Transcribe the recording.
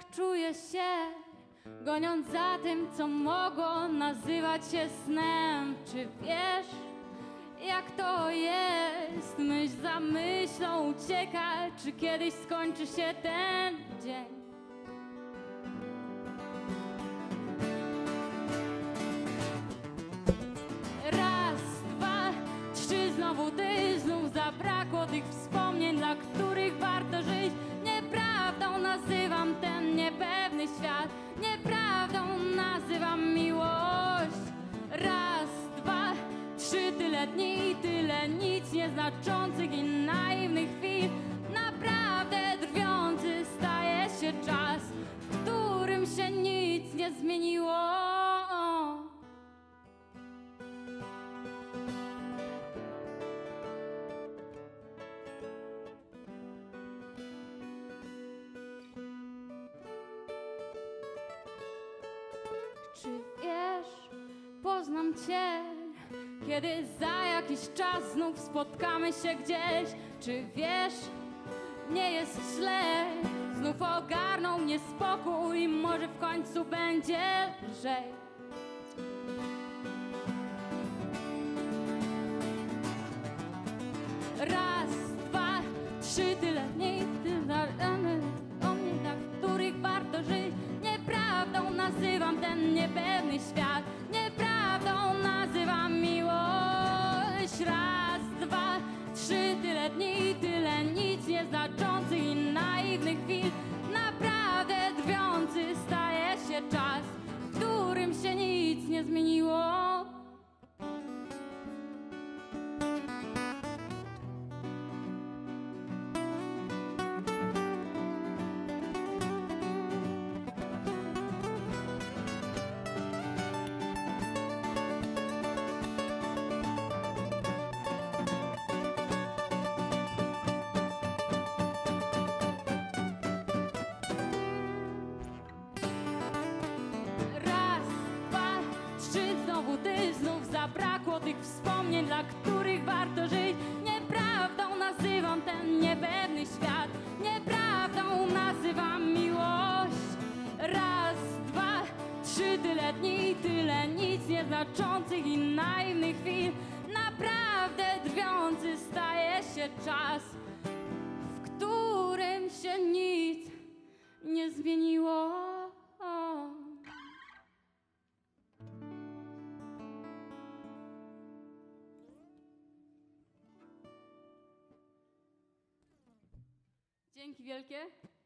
jak czuję się, goniąc za tym, co mogło nazywać się snem. Czy wiesz, jak to jest? Myśl za myślą ucieka, czy kiedyś skończy się ten dzień? Raz, dwa, trzy, znowu ty, znów zabrakło tych wspomnień, dla których warto żyć. Nieprawdą nazywam ten niepewny świat, nieprawdą nazywam miłość. Raz, dwa, trzy, tyle dni, tyle nic nieznaczących i naiwnych chwil. Naprawdę drwiący staje się czas, w którym się nic nie zmieniło. Czy wiesz, poznam cię, kiedy za jakiś czas znów spotkamy się gdzieś. Czy wiesz, nie jest źle, znów ogarnął mnie spokój, może w końcu będzie lżej. Raz, dwa, trzy, tyle dni, tyle rany o mnie, dla których warto żyć. Nieprawdą nazywam ten niepewny świat, nieprawdą nazywam miłość. Raz, dwa, trzy, tyle dni, tyle nic nieznaczących i naiwnych chwil. Naprawdę drwiący staje się czas, w którym się nic nie zmieniło. Znowu ty, znów zabrakło tych wspomnień, dla których warto żyć. Nieprawdą nazywam ten niepewny świat, nieprawdą nazywam miłość. Raz, dwa, trzy, tyle dni, tyle nic nieznaczących i naiwnych chwil. Naprawdę drwiący staje się czas, w którym się nic nie zmieniło. Dzięki wielkie.